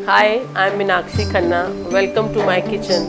Hi, I'm Meenakshi Khanna. Welcome to my kitchen.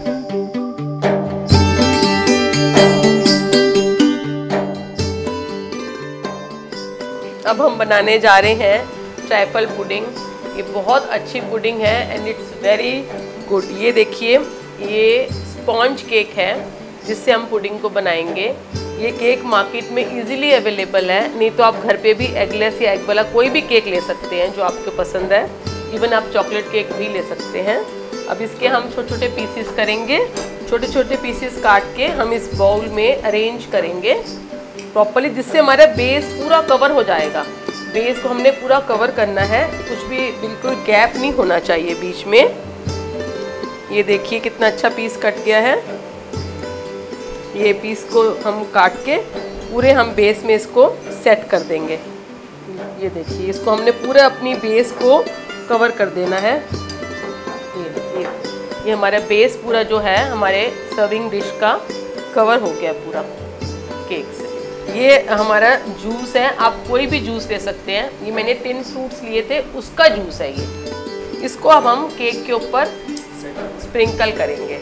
अब हम बनाने जा रहे हैं ट्राइफल पुडिंग। ये बहुत अच्छी पुडिंग है एंड इट्स वेरी गुड। ये देखिए, ये स्पॉन्ज केक है जिससे हम पुडिंग को बनाएंगे। ये केक मार्केट में इजीली अवेलेबल है, नहीं तो आप घर पे भी एगलेस या एग वाला कोई भी केक ले सकते हैं जो आपको पसंद है। इवन आप चॉकलेट केक भी ले सकते हैं। अब इसके हम छोटे छोटे पीसेस करेंगे। छोटे छोटे पीसेस काट के हम इस बाउल में अरेंज करेंगे प्रॉपर्ली, जिससे हमारा बेस पूरा कवर हो जाएगा। बेस को हमने पूरा कवर करना है, कुछ भी बिल्कुल गैप नहीं होना चाहिए बीच में। ये देखिए कितना अच्छा पीस कट गया है। ये पीस को हम काट के पूरे हम बेस में इसको सेट कर देंगे। ये देखिए, इसको हमने पूरे अपनी बेस को कवर कर देना है। ये हमारा बेस पूरा जो है हमारे सर्विंग डिश का कवर हो गया पूरा केक से। ये हमारा जूस है, आप कोई भी जूस ले सकते हैं। ये मैंने 10 फ्रूट्स लिए थे, उसका जूस है ये। इसको अब हम केक के ऊपर स्प्रिंकल करेंगे।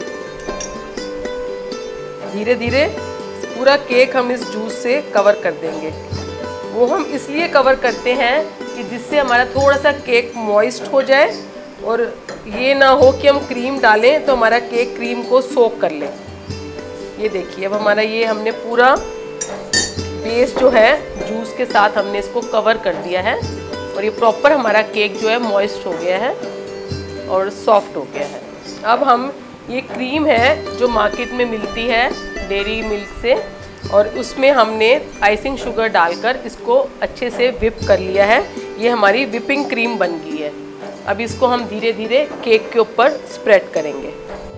धीरे धीरे पूरा केक हम इस जूस से कवर कर देंगे। वो हम इसलिए कवर करते हैं कि जिससे हमारा थोड़ा सा केक मॉइस्ट हो जाए, और ये ना हो कि हम क्रीम डालें तो हमारा केक क्रीम को सोक कर ले। ये देखिए, अब हमारा ये हमने पूरा बेस जो है जूस के साथ हमने इसको कवर कर दिया है, और ये प्रॉपर हमारा केक जो है मॉइस्ट हो गया है और सॉफ्ट हो गया है। अब हम ये क्रीम है जो मार्केट में मिलती है डेयरी मिल्क से, और उसमें हमने आइसिंग शुगर डालकर इसको अच्छे से विप कर लिया है। ये हमारी विपिंग क्रीम बन गई है। अब इसको हम धीरे धीरे केक के ऊपर स्प्रेड करेंगे।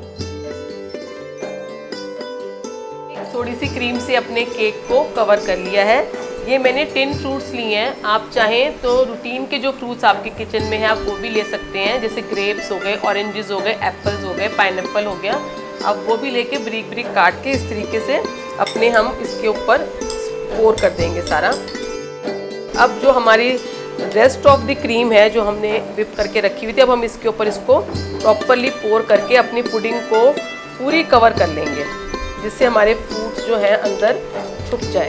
थोड़ी सी क्रीम से अपने केक को कवर कर लिया है। ये मैंने 10 फ्रूट्स लिए हैं। आप चाहें तो रूटीन के जो फ्रूट्स आपके किचन में हैं आप वो भी ले सकते हैं, जैसे ग्रेप्स हो गए, ऑरेंजेस हो गए, एप्पल्स हो गए, पाइनएप्पल हो गया। आप वो भी लेके ब्रिक ब्रिक काट के इस तरीके से अपने हम इसके ऊपर पोर कर देंगे सारा। अब जो हमारी रेस्ट ऑफ द क्रीम है जो हमने विप करके रखी हुई थी, अब हम इसके ऊपर इसको प्रॉपरली पोर करके अपनी पुडिंग को पूरी कवर कर लेंगे, जिससे हमारे फ्रूट्स जो है अंदर छुप जाए।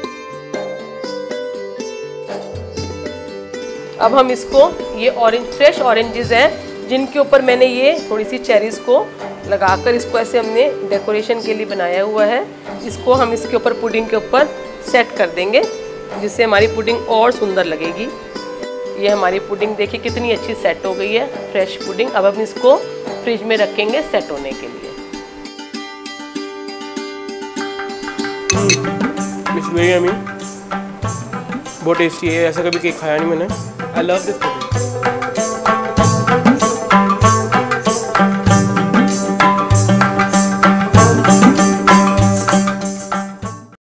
अब हम इसको, ये फ्रेश ऑरेंजेस हैं जिनके ऊपर मैंने ये थोड़ी सी चेरीज को लगाकर इसको ऐसे हमने डेकोरेशन के लिए बनाया हुआ है। इसको हम इसके ऊपर पुडिंग के ऊपर सेट कर देंगे, जिससे हमारी पुडिंग और सुंदर लगेगी। ये हमारी पुडिंग देखिए कितनी अच्छी सेट हो गई है, फ्रेश पुडिंग। अब हम इसको फ्रिज में रखेंगे सेट होने के लिए। बहुत टेस्टी है, ऐसा कभी केक खाया नहीं मैंने। I love this.